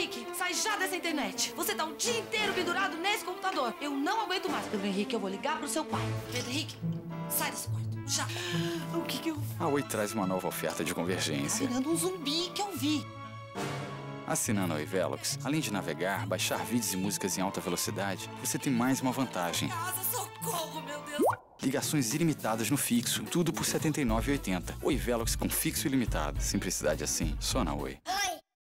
Henrique, sai já dessa internet. Você tá o dia inteiro pendurado nesse computador. Eu não aguento mais. Pedro Henrique, eu vou ligar pro seu pai. Pedro Henrique, sai desse quarto. Já. O que eu faço? A Oi traz uma nova oferta de convergência. Tá virando um zumbi que eu vi. Assinando a Oi Velox, além de navegar, baixar vídeos e músicas em alta velocidade, você tem mais uma vantagem. Casa, socorro, meu Deus. Ligações ilimitadas no fixo, tudo por R$ 79,80. Oi Velox com fixo ilimitado. Simplicidade assim, só na Oi. Oi.